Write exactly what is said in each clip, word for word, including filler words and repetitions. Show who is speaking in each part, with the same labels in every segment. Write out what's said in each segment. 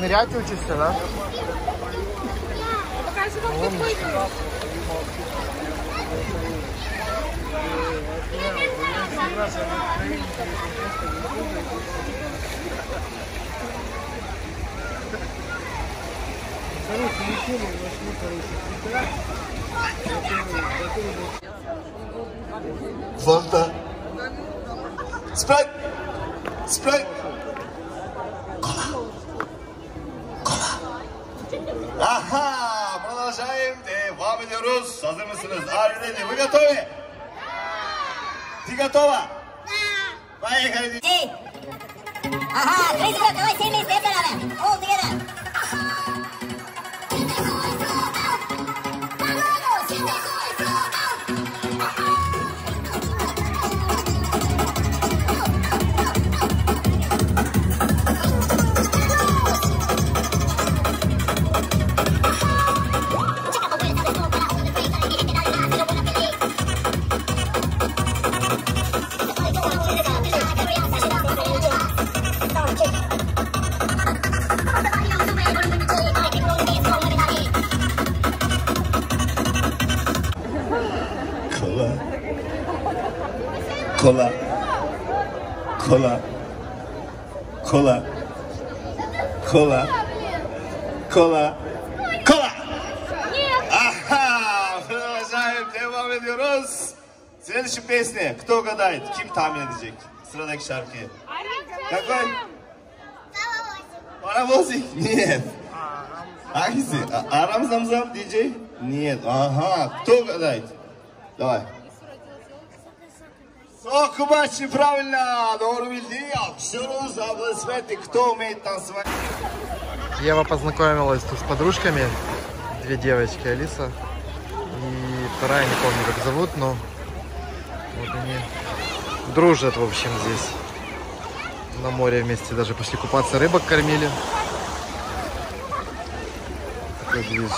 Speaker 1: нырять учишься, да?
Speaker 2: Покажи, как ты прыгаешь.
Speaker 3: Фанта. Спрайт. Спрайт. Кола. Кола. Ага, продолжаем. Devam ediyoruz. Hazır mısınız? Are you ready? We готовы? Ты готова? Да. Поехали.
Speaker 4: Эй! Ага, крыса, давай все вместе, это надо. All together.
Speaker 3: Кола. Кола. Кола. Кола. Кола. Кола. Ага, продолжаем. Devam ediyoruz. Следующая песня. Кто угадает? Kim tahmin edecek? Sıradaki şarkıyı. Какой? Паровозик? Нет. Hangisi? Арам Зам Зам ди джей? Нет. Ага. Кто угадает? Давай. Сокубачи, правильно! Doğru bildi. Alkışlıyoruz. Аплодисменты. Кто умеет танцевать?
Speaker 1: Ева познакомилась тут с подружками. Две девочки, Алиса и вторая, не помню, как зовут, но вот они дружат, в общем, здесь. На море вместе даже пошли купаться, рыбок кормили. Такой движ.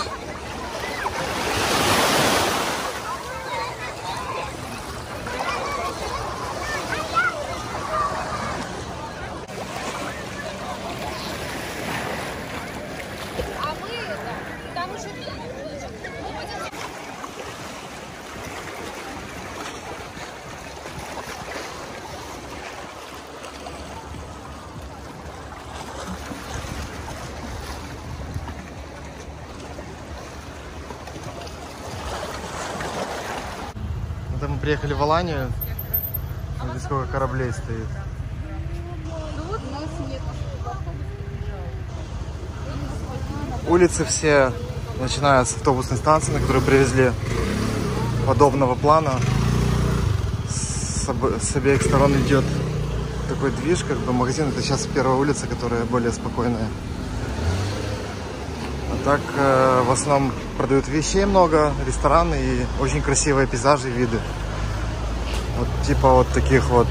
Speaker 1: Это мы приехали в Аланию. Здесь сколько кораблей стоит. Улицы все, начиная с автобусной станции, на которую привезли подобного плана. С, об... с обеих сторон идет такой движ, как бы магазин. Это сейчас первая улица, которая более спокойная. А так э, в основном продают вещей много, рестораны и очень красивые пейзажи и виды. Вот типа вот таких вот.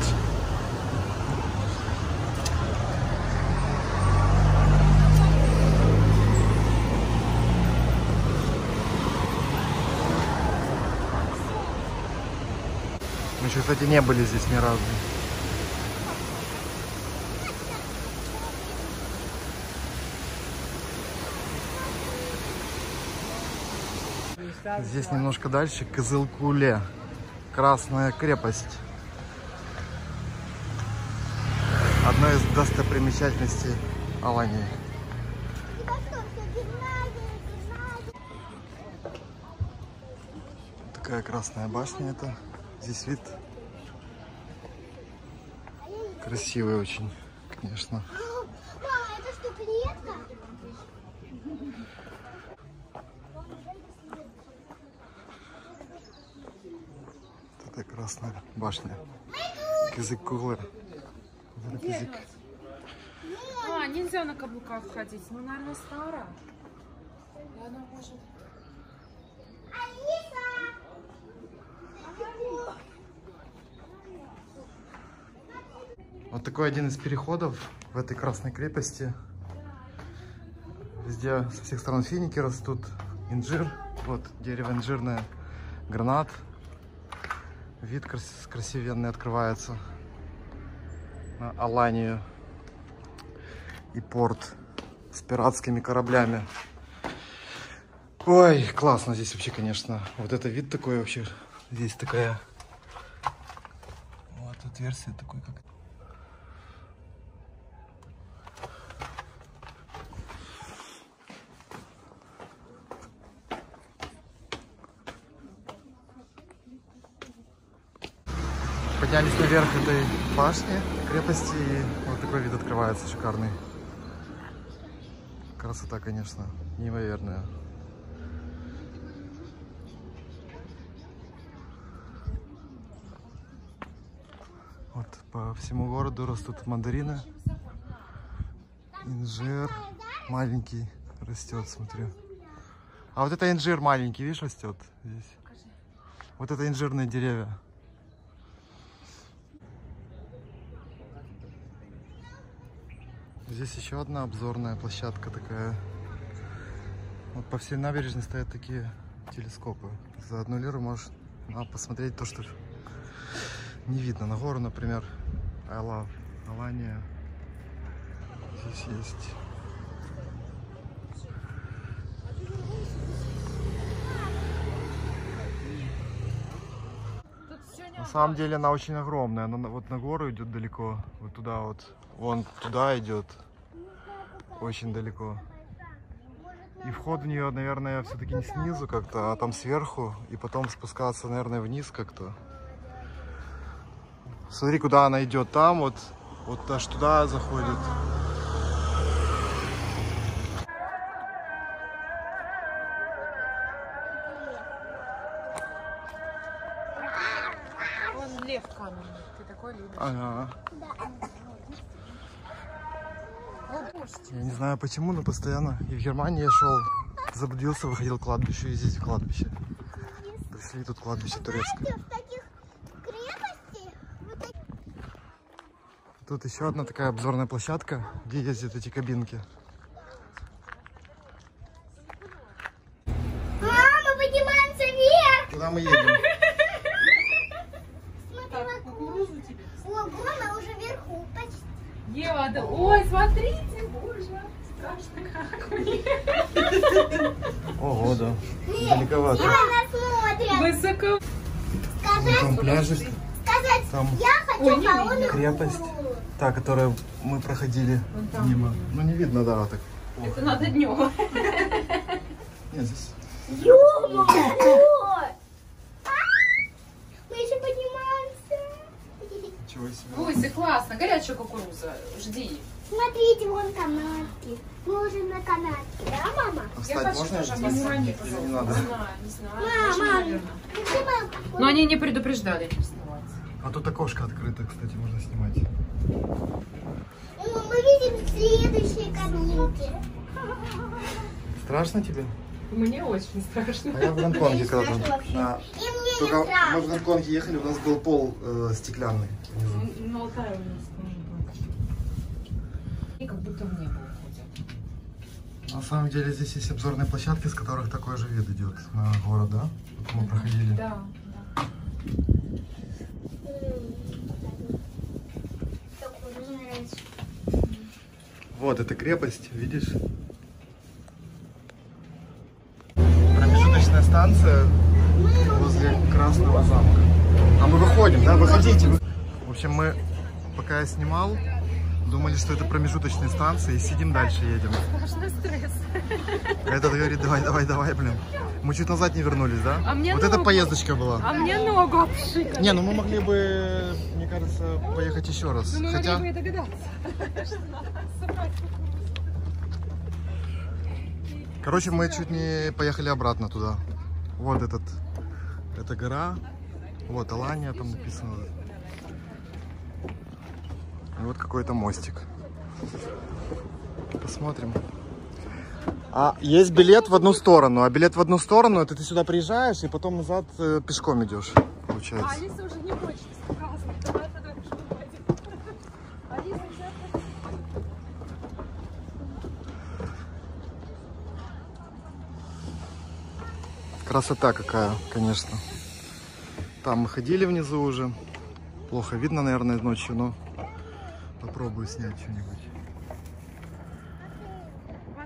Speaker 1: Мы еще, кстати, не были здесь ни разу. Здесь немножко дальше Кызылкуле, Красная крепость. Одна из достопримечательностей Алании. Такая красная башня это. Здесь вид красивый очень, конечно.
Speaker 2: Мама, это что, клетка?
Speaker 1: Это красная башня. Кызылкуле.
Speaker 5: А, нельзя на каблуках ходить. Ну, наверное, старая. И она может...
Speaker 1: Вот такой один из переходов в этой красной крепости. Везде со всех сторон финики растут, инжир. Вот дерево инжирное, гранат. Вид крас красивенный открывается на Аланию и порт с пиратскими кораблями. Ой, классно здесь вообще, конечно. Вот это вид такой вообще. Здесь такая... Вот отверстие такое, как... Поднялись наверх этой башни, крепости, и вот такой вид открывается шикарный. Красота, конечно, неимоверная. Вот по всему городу растут мандарины, инжир маленький растет, смотрю. А вот это инжир маленький, видишь, растет здесь. Вот это инжирные деревья. Здесь еще одна обзорная площадка такая. Вот по всей набережной стоят такие телескопы. За одну лиру можешь а, посмотреть то, что не видно. На гору, например, Айла, Алания. Здесь есть. На самом деле она очень огромная. Она вот на гору идет далеко. Вот туда вот. Вон туда идет. Очень далеко. И вход в нее, наверное, все-таки не снизу как-то, а там сверху. И потом спускаться, наверное, вниз как-то. Смотри, куда она идет. Там вот, вот аж туда заходит.
Speaker 5: Вон лев каменный. Ты такой любишь.
Speaker 1: Ага. Я не знаю почему, но постоянно. И в Германии я шел, заблудился, выходил к кладбищу, и здесь кладбище. Пришли тут кладбище турецкое. Тут еще одна такая обзорная площадка, где ездят эти кабинки.
Speaker 2: Мама, поднимаемся вверх!
Speaker 1: Куда мы едем?
Speaker 5: Так, кукурузу тебе.
Speaker 2: Ого, мы уже вверху почти.
Speaker 5: Ева, да... Ой, смотрите, боже. Страшно как мне.
Speaker 1: Ого, да. Далековато.
Speaker 2: Она смотрит.
Speaker 5: Высоко.
Speaker 2: Сказать,
Speaker 1: Там пляжик,
Speaker 2: сказать,
Speaker 1: там
Speaker 2: я хочу
Speaker 5: Ой, не
Speaker 2: холодную
Speaker 1: крепость,
Speaker 2: кукурузу.
Speaker 1: та, которую мы проходили
Speaker 5: Вон там.
Speaker 1: мимо. Ну не видно, да, так.
Speaker 5: Это надо днем.
Speaker 1: Нет, здесь.
Speaker 2: Ё-моё! Мы еще поднимаемся.
Speaker 1: Ничего себе.
Speaker 5: Гуси, классно. Горячая кукуруза. Жди.
Speaker 2: Смотрите, вон канатки. Мы уже на канатке, да, мама?
Speaker 1: А встать можно
Speaker 5: тоже
Speaker 1: здесь?
Speaker 5: обозрание,
Speaker 1: Или не
Speaker 5: Не
Speaker 1: надо?
Speaker 5: знаю, не знаю.
Speaker 2: Мама,
Speaker 5: Очень, наверное.
Speaker 2: ты где мама?
Speaker 5: Но они не предупреждали не вставать.
Speaker 1: А тут окошко открыто, кстати, можно снимать.
Speaker 2: О, мы видим следующие кабинки.
Speaker 1: Страшно тебе?
Speaker 5: Мне очень страшно.
Speaker 1: А я в Гонконге
Speaker 2: страшно
Speaker 1: когда-то.
Speaker 2: вообще.
Speaker 1: Да.
Speaker 2: И мне
Speaker 1: Только
Speaker 2: не страшно.
Speaker 1: мы в Гонконге ехали, у нас был пол э, стеклянный. внизу.
Speaker 5: На Алтае у нас тоже было. И как будто в небо уходят.
Speaker 1: На самом деле здесь есть обзорные площадки, с которых такой же вид идет на город, да? Вот мы проходили.
Speaker 5: Да, да.
Speaker 1: Вот эта крепость, видишь? Промежуточная станция возле Красного замка. А мы выходим, да? Выходите. В общем, мы, пока я снимал, думали, что это промежуточные станции, и сидим дальше, едем.
Speaker 5: Страшный стресс.
Speaker 1: Этот говорит, давай, давай, давай, блин. Мы чуть назад не вернулись, да?
Speaker 5: А мне
Speaker 1: вот
Speaker 5: ногу.
Speaker 1: эта поездочка была.
Speaker 5: А мне ногу обшикали.
Speaker 1: Не, ну мы могли бы, мне кажется, поехать еще раз.
Speaker 5: Ну, мы
Speaker 1: Хотя...
Speaker 5: могли бы и догадаться, что надо собрать кукурузу.
Speaker 1: Короче, мы чуть не поехали обратно туда. Вот этот, эта гора. Вот Алания там написано. И вот какой-то мостик. Посмотрим. А есть билет в одну сторону. А билет в одну сторону, это ты сюда приезжаешь и потом назад э, пешком идешь,
Speaker 5: А
Speaker 1: получается.
Speaker 5: Алиса уже не хочет показывать. Давай тогда пешком пойдем. Алиса, сейчас.
Speaker 1: Красота какая, конечно. Там мы ходили внизу уже. Плохо видно, наверное, ночью, но попробую снять что-нибудь.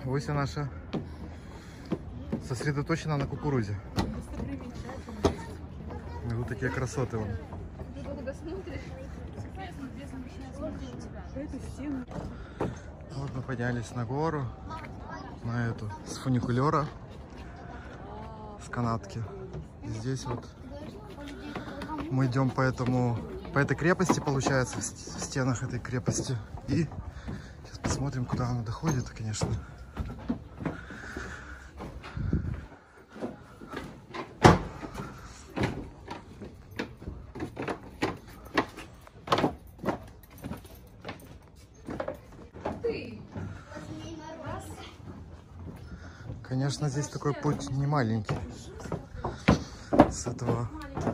Speaker 1: Вася наша сосредоточена на кукурузе. И вот такие красоты вон. Вот мы поднялись на гору, на эту, с фуникулера, с канатки. И здесь вот мы идем по этому, по этой крепости, получается, в стенах этой крепости. И сейчас посмотрим, куда она доходит, конечно. Конечно, здесь такой путь не маленький. С этого,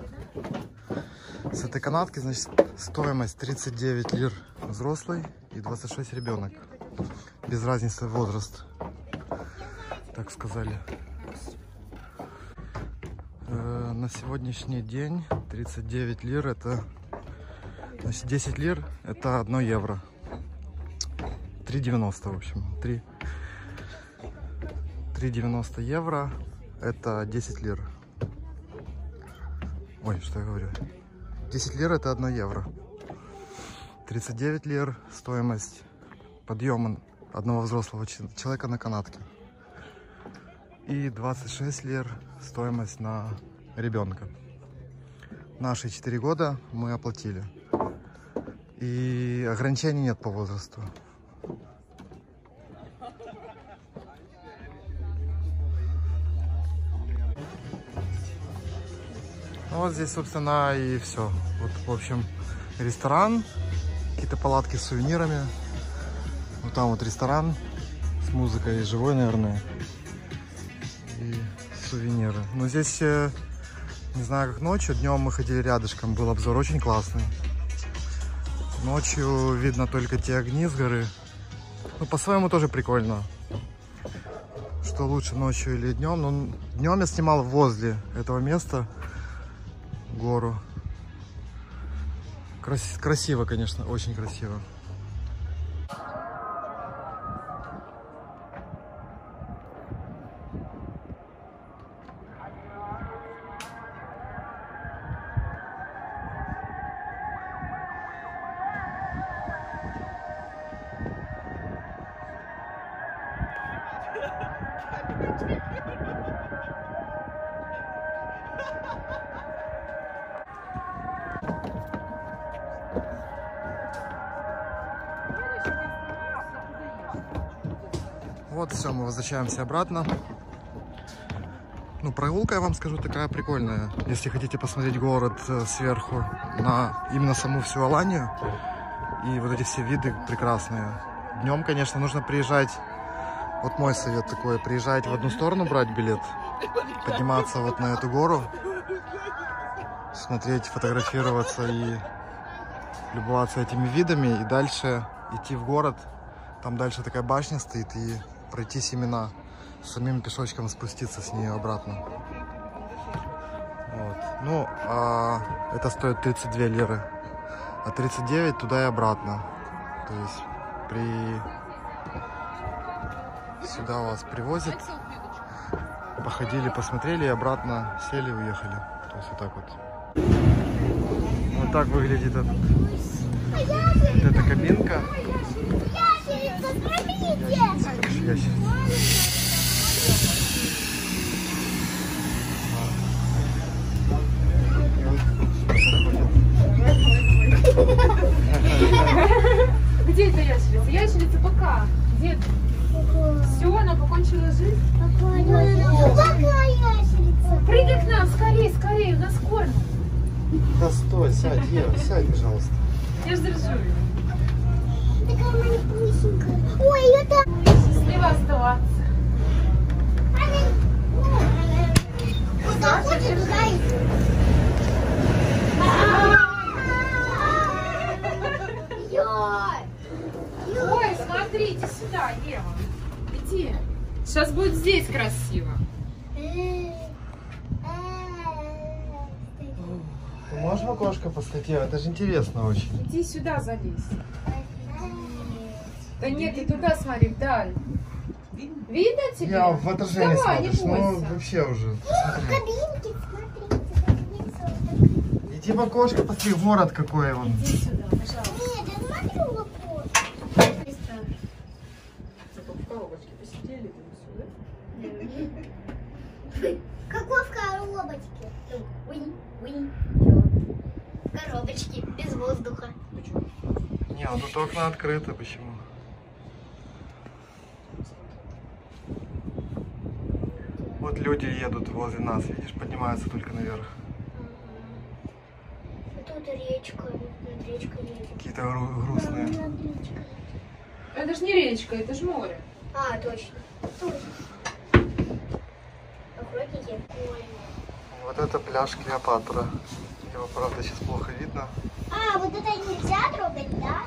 Speaker 1: с этой канатки, значит, стоимость тридцать девять лир взрослый и двадцать шесть ребенок. Без разницы возраст, так сказали. Э, на сегодняшний день тридцать девять лир это, значит, десять лир это одно евро. три девяносто, в общем. три девяносто евро это десять лир. Ой, что я говорю? десять лир это одно евро. тридцать девять лир стоимость подъема одного взрослого человека на канатке. И двадцать шесть лир стоимость на ребенка. Наши четыре года мы оплатили. И ограничений нет по возрасту. Ну, вот здесь, собственно, и все. Вот, в общем, ресторан, какие-то палатки с сувенирами. Вот там вот ресторан с музыкой живой, наверное. И сувениры. Но здесь, не знаю, как ночью. Днем мы ходили рядышком, был обзор очень классный. Ночью видно только те огни с горы. Ну, по-своему тоже прикольно. Что лучше, ночью или днем. Но днем я снимал возле этого места гору. Крас красиво, конечно, очень красиво. Вот, все, мы возвращаемся обратно. Ну, прогулка, я вам скажу, такая прикольная. Если хотите посмотреть город сверху, на именно саму всю Аланию. И вот эти все виды прекрасные. Днем, конечно, нужно приезжать. Вот мой совет такой. Приезжать в одну сторону, брать билет. Подниматься вот на эту гору. Смотреть, фотографироваться и любоваться этими видами. И дальше идти в город. Там дальше такая башня стоит. И пройтись именно самим пешочком, спуститься с нее обратно. Вот. Ну, а это стоит тридцать две лиры. А тридцать девять туда и обратно. То есть при... сюда вас привозят. Походили, посмотрели и обратно сели, уехали. То есть вот так вот. Вот так выглядит этот, вот эта кабинка. Ящерица.
Speaker 5: Где эта ящерица? Ящерица пока. Где ты? Все, она покончила жизнь.
Speaker 2: Какая ящерица?
Speaker 5: Прыгай к нам, скорее, скорее, у нас кормят.
Speaker 1: Да стой, сядь, Ева, сядь, пожалуйста.
Speaker 5: Я же держу ее.
Speaker 2: Такая маленькая. Ой, это...
Speaker 5: Счастливо оставаться.
Speaker 2: Куда хочешь, туда и...
Speaker 5: Ой, смотри, иди сюда, Ева. Иди. Сейчас будет здесь красиво.
Speaker 1: Ты можешь в окошко посмотреть? Это же интересно очень.
Speaker 5: Иди сюда, залезь. Да нет, ты туда смотри, вдаль. Видно? Видно тебе?
Speaker 1: Я в отражении
Speaker 5: Давай, не
Speaker 1: смотришь, ну
Speaker 5: бойся.
Speaker 1: вообще уже. Посмотри.
Speaker 2: Кабинки, смотрите.
Speaker 1: Иди в окошко, посмотри, город какой он.
Speaker 5: Иди сюда, пожалуйста.
Speaker 2: Нет, я смотрю в окошко.
Speaker 5: В коробочке посидели там сюда.
Speaker 2: Какой в коробочке? Уй, уй, чё? В коробочке, без воздуха.
Speaker 1: Не, ну тут окна открыты, почему? Вот люди едут возле нас, видишь, поднимаются только наверх.
Speaker 2: Тут речка, над речкой едет.
Speaker 1: Какие-то гру- грустные.
Speaker 2: Над речкой.
Speaker 5: Это ж не речка, это ж море.
Speaker 2: А, точно. Точно. Охотники. Ой.
Speaker 1: Вот это пляж Клеопатра. Его, правда, сейчас плохо видно.
Speaker 2: А, вот это нельзя трогать, да?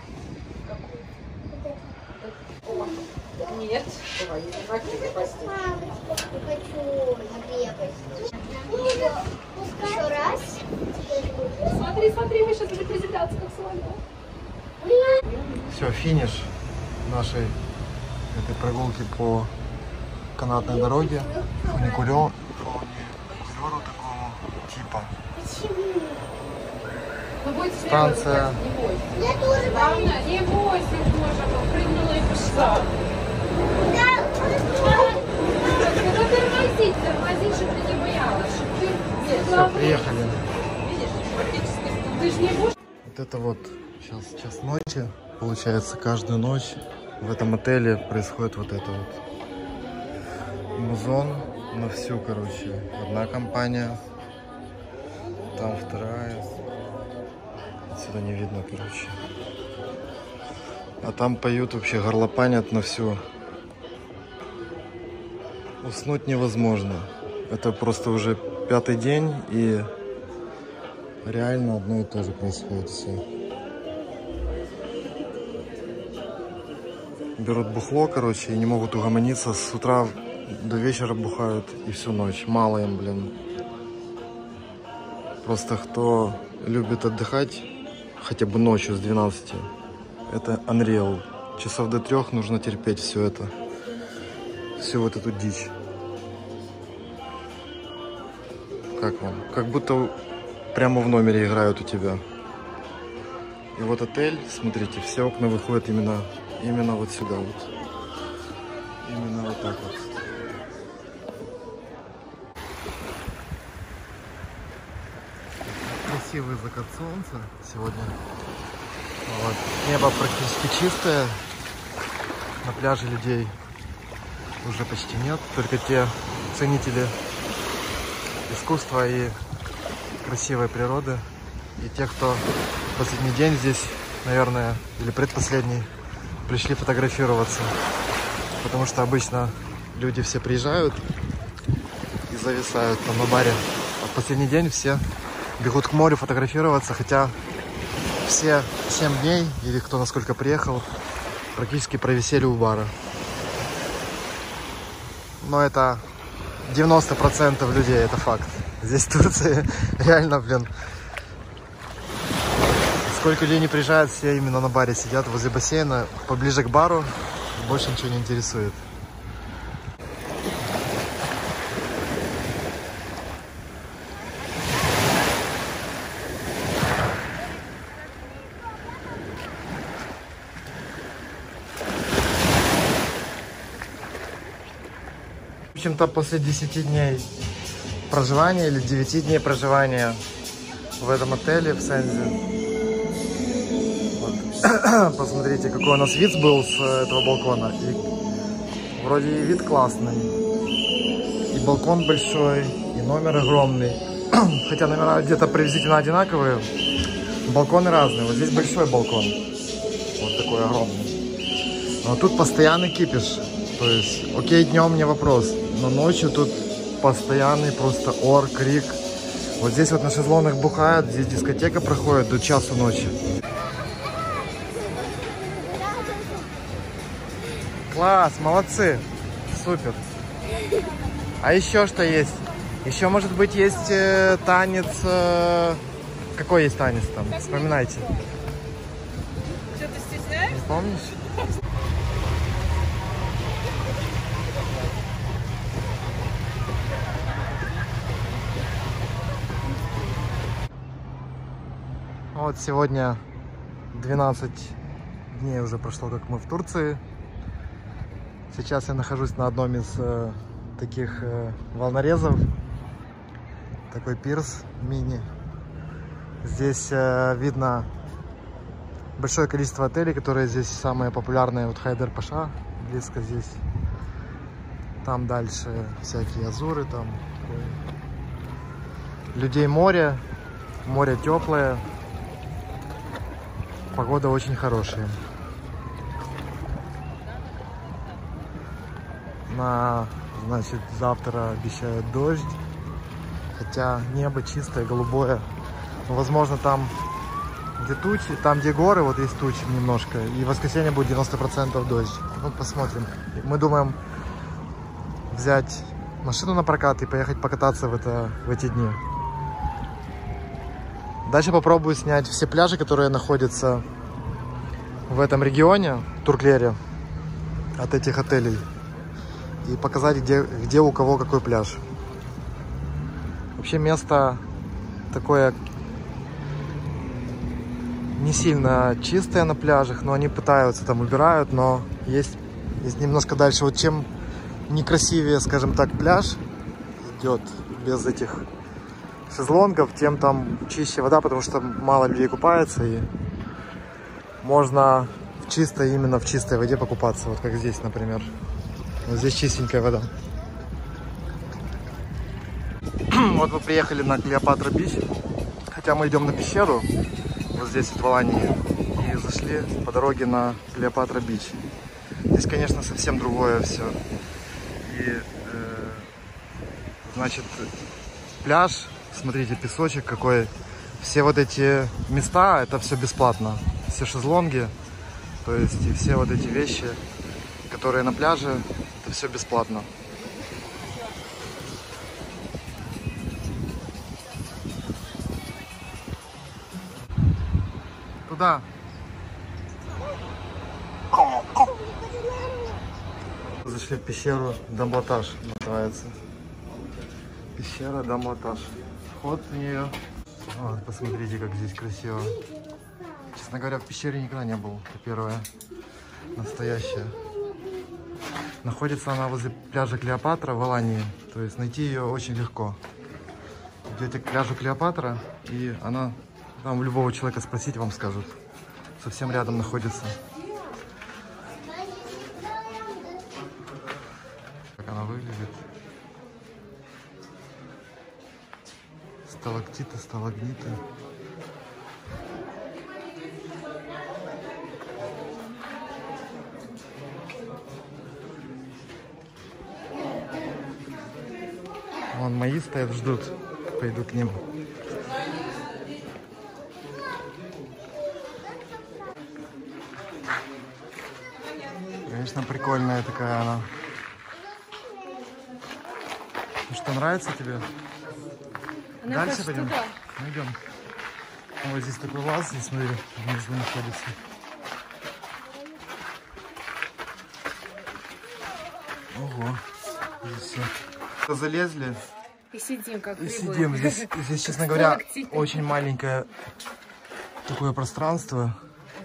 Speaker 2: Вот это.
Speaker 5: Нет. Давай, я не хочу попасть.
Speaker 2: Мамочка, не хочу на крепость. Еще раз.
Speaker 5: Смотри, смотри, мы сейчас будем приземляться как слона.
Speaker 1: Все, финиш нашей этой прогулки по канатной дороге. Фуникулеру, фуникулеру такому типа.
Speaker 2: Почему?
Speaker 5: Ну, будет
Speaker 1: Станция.
Speaker 5: смело, не бойся.
Speaker 2: Я тоже боюсь.
Speaker 5: Главное, не бойся, Боже, прыгнула и пошла.
Speaker 2: Да,
Speaker 5: Ну, тормозить, тормозить, чтобы ты не боялась, чтобы ты... Нет,
Speaker 1: Все,
Speaker 5: главное,
Speaker 1: приехали.
Speaker 5: видишь, практически... Ты же не будешь...
Speaker 1: Вот это вот сейчас час ночи. Получается, каждую ночь в этом отеле происходит вот это вот. Музон на всю, короче. Одна компания, там вторая. Отсюда не видно, короче. А там поют вообще, горлопанят на всю. Уснуть невозможно. Это просто уже пятый день, и реально одно и то же происходит все. Берут бухло, короче, и не могут угомониться. С утра до вечера бухают и всю ночь. Мало им, блин. Просто кто любит отдыхать хотя бы ночью с двенадцати, это Unreal. Часов до трех нужно терпеть все это. Всю вот эту дичь. Как вам? Как будто прямо в номере играют у тебя. И вот отель, смотрите, все окна выходят именно, именно вот сюда вот. Именно вот так вот. Красивый закат солнца сегодня. Вот. Небо практически чистое. На пляже людей уже почти нет. Только те ценители искусства и красивой природы. И те, кто последний день здесь, наверное, или предпоследний, пришли фотографироваться. Потому что обычно люди все приезжают и зависают там на баре. А в последний день все бегут к морю фотографироваться, хотя все семь дней, или кто насколько приехал, практически провисели у бара. Но это девяносто процентов людей, это факт. Здесь в Турции реально, блин, сколько людей не приезжает, все именно на баре сидят возле бассейна, поближе к бару, больше ничего не интересует. В общем-то, после десяти дней проживания или девяти дней проживания в этом отеле в Сензе, вот. Посмотрите, какой у нас вид был с этого балкона. И вроде и вид классный, и балкон большой, и номер огромный. Хотя номера где-то приблизительно одинаковые, балконы разные. Вот здесь большой балкон, вот такой огромный. Но тут постоянный кипиш. То есть, окей, днем не вопрос, но ночью тут постоянный просто ор, крик. Вот здесь вот на шезлонах бухают, здесь дискотека проходит до часу ночи. Класс, молодцы, супер. А еще что есть? Еще, может быть, есть э, танец... Э, какой есть танец там? Вспоминайте.
Speaker 5: Что, ты стесняешься?
Speaker 1: Не помнишь? Вот сегодня двенадцать дней уже прошло, как мы в Турции. Сейчас я нахожусь на одном из э, таких э, волнорезов. Такой пирс мини. Здесь э, видно большое количество отелей, которые здесь самые популярные. Вот Хайдар-Паша близко здесь. Там дальше всякие Азуры, там людей море, море теплое, погода очень хорошая. На, значит, завтра обещают дождь, хотя небо чистое, голубое. Но, возможно, там, где тучи, там, где горы, вот есть тучи немножко, и в воскресенье будет девяносто процентов дождь. Ну, посмотрим. Мы думаем взять машину на прокат и поехать покататься в, это, в эти дни. Дальше попробую снять все пляжи, которые находятся в этом регионе, Турклере, от этих отелей. И показать, где, где у кого какой пляж. Вообще место такое не сильно чистое на пляжах, но они пытаются, там убирают, но есть, есть немножко дальше. Вот чем некрасивее, скажем так, пляж идет без этих шезлонгов, тем там чище вода, потому что мало людей купается, и можно в чистой, именно в чистой воде покупаться, вот как здесь, например. Вот здесь чистенькая вода. Вот мы приехали на Клеопатра-Бич, хотя мы идем на пещеру, вот здесь вот в Алании, и зашли по дороге на Клеопатра-Бич. Здесь, конечно, совсем другое все. И, э, значит, пляж, смотрите, песочек какой. Все вот эти места, это все бесплатно. Все шезлонги, то есть и все вот эти вещи, которые на пляже, это все бесплатно. Туда. Зашли в пещеру Дамблатаж, называется. Пещера Дамблатаж. Вход в нее. Вот, посмотрите, как здесь красиво. Честно говоря, в пещере никогда не был. Это первая настоящая. Находится она возле пляжа Клеопатра в Алании. То есть найти ее очень легко. Идете к пляжу Клеопатра, и она, там любого человека спросить, вам скажут. Совсем рядом находится. Как она выглядит. Сталактиты, сталагниты. Вон мои стоят, ждут. Пойду к ним. Конечно, прикольная такая она. Ну что, нравится тебе?
Speaker 5: Она
Speaker 1: Дальше пойдем?
Speaker 5: туда.
Speaker 1: Ну, идем. Вот здесь такой лаз, здесь, смотри, внизу находится. Ого. Здесь все. Залезли.
Speaker 5: И сидим, как
Speaker 1: И
Speaker 5: грибы.
Speaker 1: сидим. Здесь, здесь, честно говоря,
Speaker 5: Сталактиты.
Speaker 1: очень маленькое такое пространство.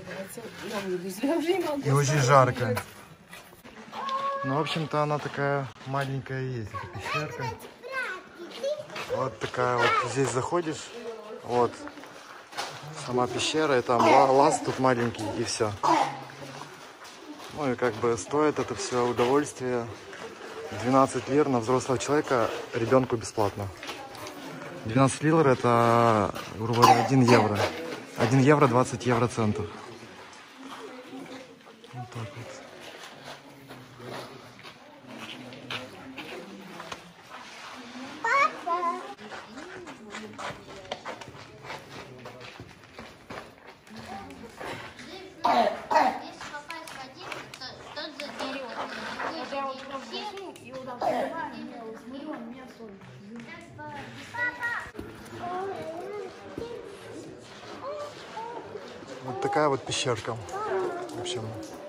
Speaker 1: И очень жарко. Ну, в общем-то, она такая маленькая есть, эта пещерка. Вот такая вот, здесь заходишь, вот сама пещера, и там лаз тут маленький, и все. Ну и как бы стоит это все удовольствие двенадцать лир на взрослого человека, ребенку бесплатно. двенадцать лир это, грубо говоря, один евро. один евро двадцать евроцентов. Вот так вот. Вот такая вот пещерка. В общем,